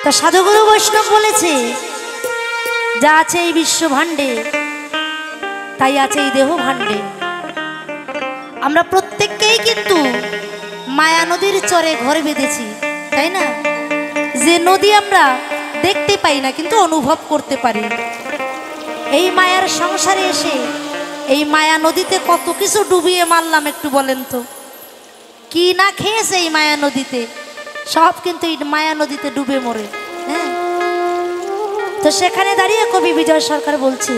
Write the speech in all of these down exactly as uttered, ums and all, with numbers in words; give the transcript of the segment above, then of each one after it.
তা সাধুগুরু বৈষ্ণব বলেছে যা আছে এই বিশ্ব ভাণ্ডে তাই আছে এই দেহ ভাণ্ডে। আমরা প্রত্যেককেই কিন্তু মায়া নদীর চরে ঘর বেঁধেছি, তাই না? যে নদী আমরা দেখতে পাই না কিন্তু অনুভব করতে পারি। এই মায়ার সংসারে এসে এই মায়া নদীতে কত কিছু ডুবিয়ে মারলাম, একটু বলেন তো কি না খেয়েছে এই মায়া নদীতে, সব কিন্তু এই মায়া নদীতে ডুবে মরে। হ্যাঁ, তো সেখানে দাঁড়িয়ে কবি বিজয় সরকার বলছে,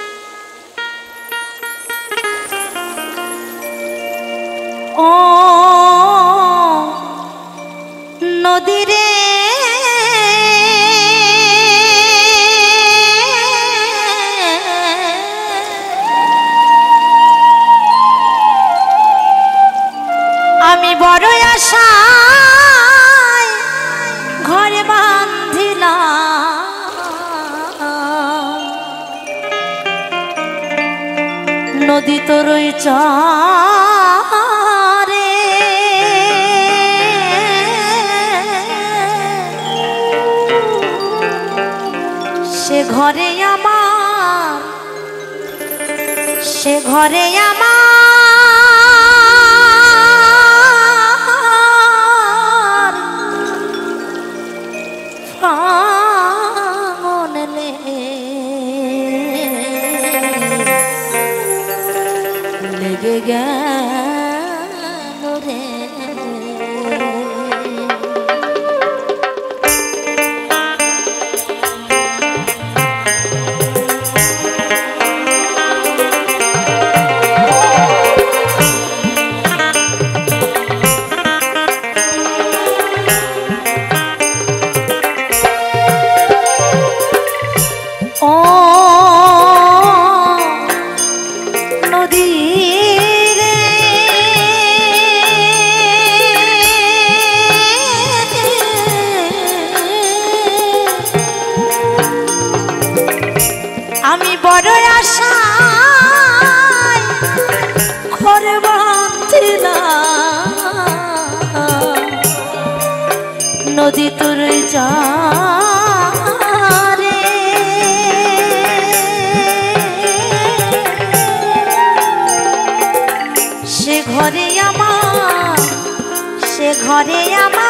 ও নদীরে আমি বড় আশায় ঘরে বাঁধিলাম, নদী তোরই চরে সে ঘরে আমার, সে ঘরে আমার লেগে গেল রে। আমি বড় আশায় ঘরে বাঁধিলাম, নদী তোরই চরে সে ঘরে আমার, সে ঘরে আমার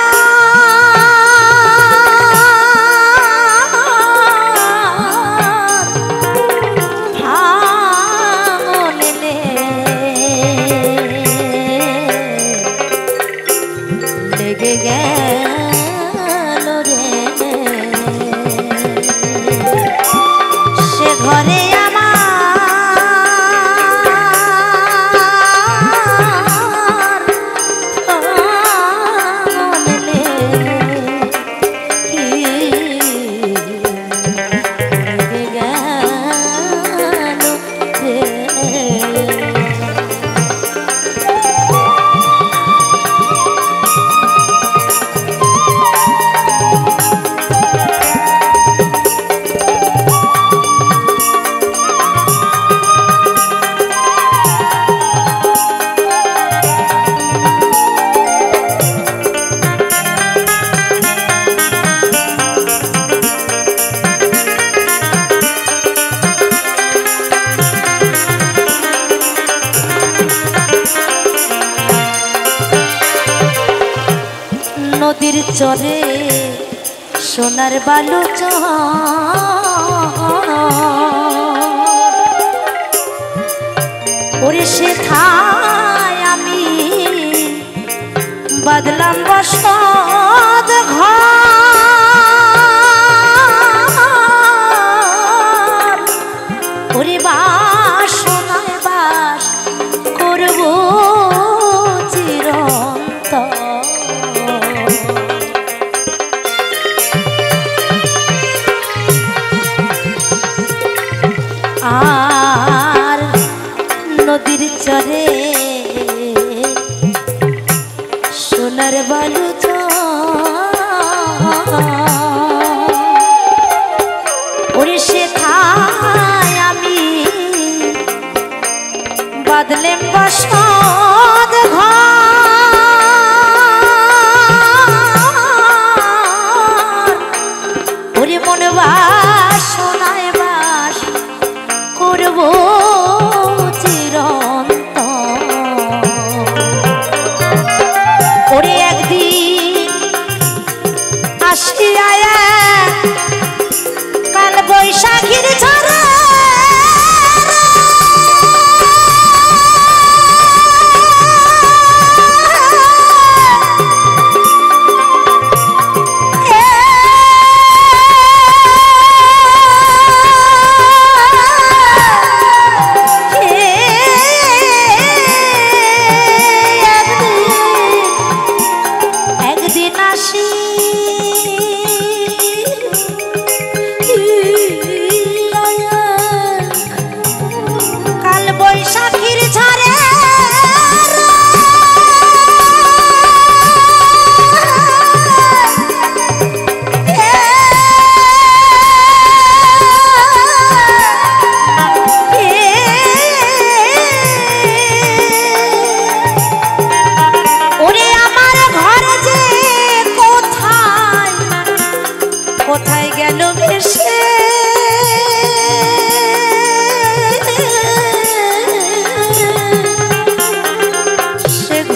লেগে গেল রে। সে ঘরে নদীর চরে সোনার বালু চর ওরে সেথায় আমি বাদলাম বসত ঘর, ওরে বাসনায় বাস করব চিরন্তন। আর নদীর চরে সোনার বালু ওরে সেথায় আমি বাদলেম বসত ঘর,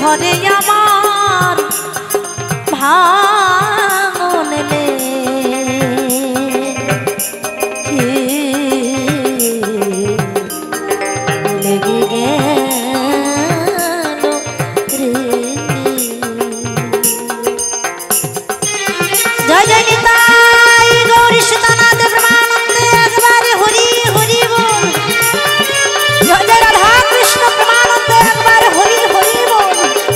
ঘরে আমার ভাঙন লেগে গেল রে। জয় জয় নিতাই গৌরী সুতনাথ প্রেমানন্দে একবারে হরি হরি বল। জয় জয় রাধা কৃষ্ণ প্রেমানন্দে একবারে হরি হরি বল।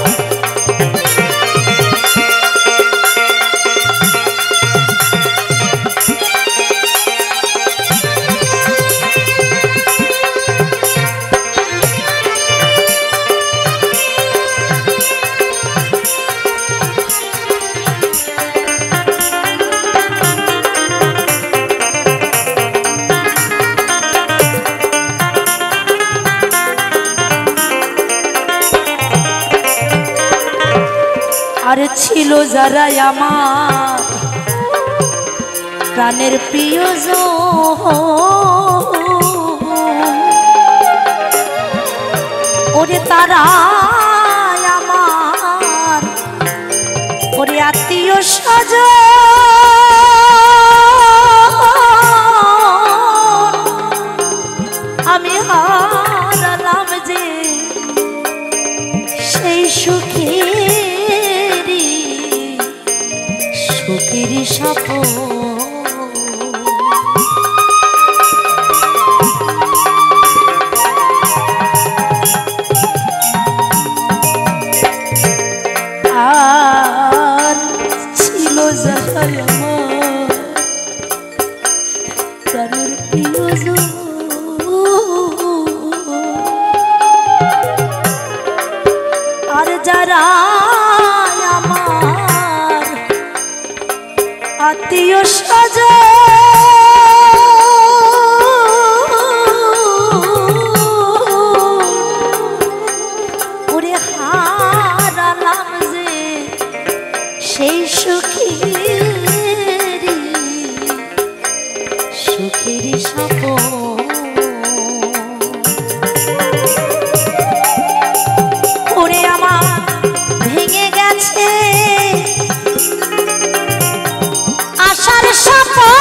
আর ছিল যারা আমার প্রাণের প্রিয়জন, ওরে তারা আমার ওরে আত্মীয় স্বজন, আমি হারালাম যে সেই সুখী সুখের স্বপন। আর ছিল যারা আমার প্রাণের প্রিয়জন, আর যারা আত্মীয় স্বজন, ওরে হারালাম যে সেই সুখের সুখের স্বপন। ওরে আমার ভেঙে গেছে আশার স্বপন।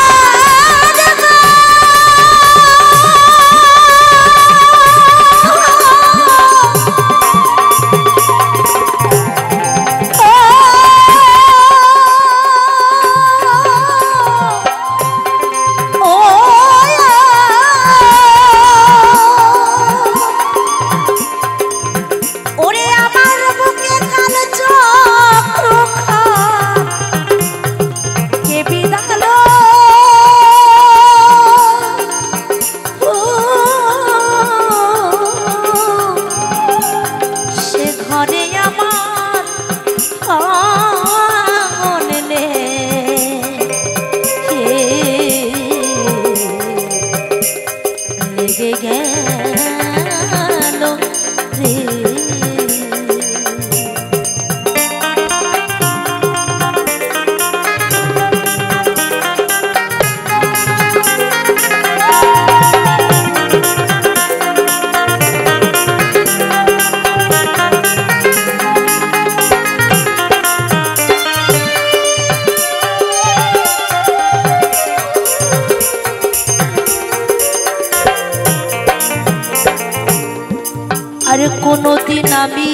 আর কোনদিন আমি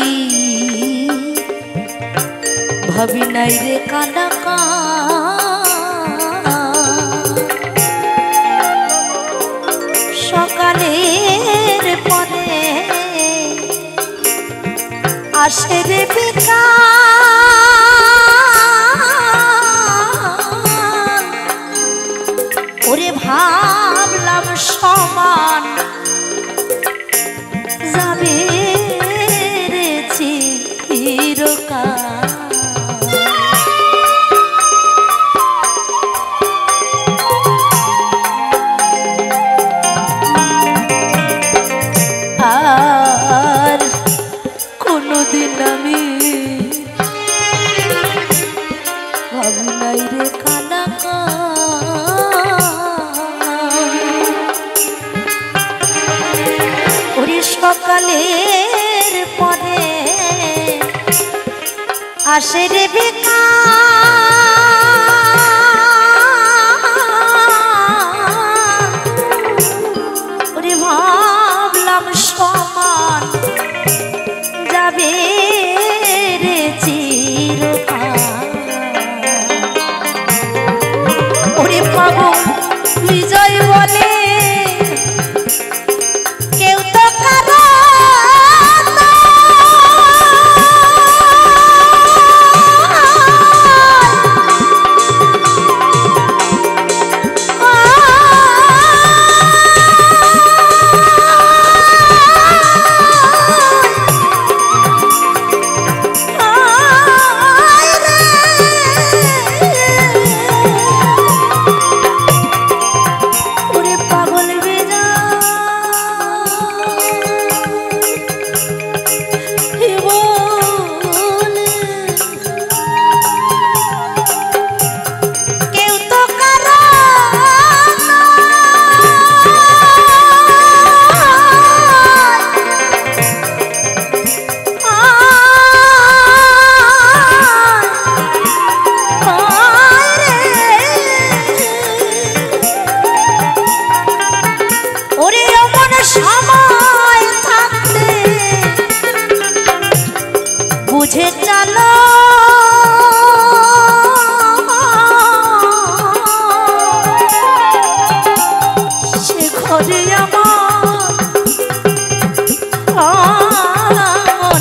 ভাবি নাই রে কানা সকালের পরে আসে রে বিকাল, ওরে ভাবলাম সমান যাবে রে চিরকাল। আর কোনদিন আমি ভাবি নাই রে কানা ওরে সকালের পরে বাসের বেকা ওরে ভাবলাম সমান যাবে রে চিরকাল ওরে পাগল বিজয় বলে কেউ তো কারো বুঝে চালো সে ঘরে আমার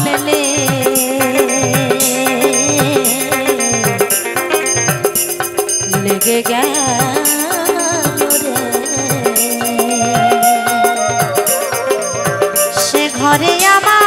লেগে গেল সে ঘরে আমার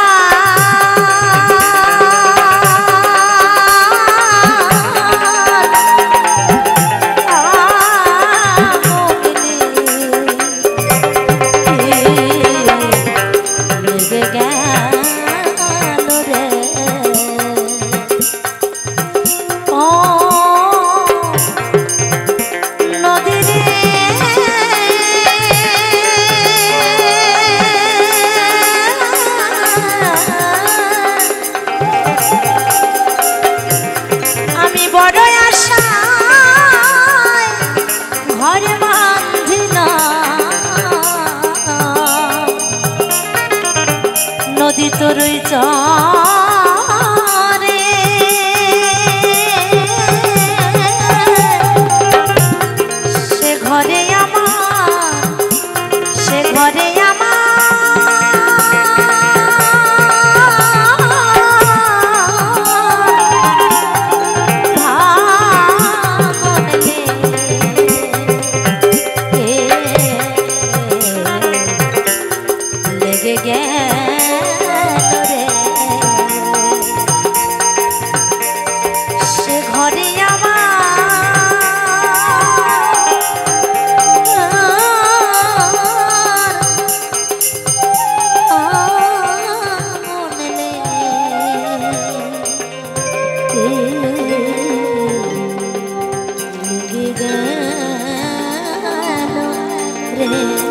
নদী তোরই চরে সে ঘরে আমার সে ঘরে আমার লেগে গেল সে ঘরে আমার রে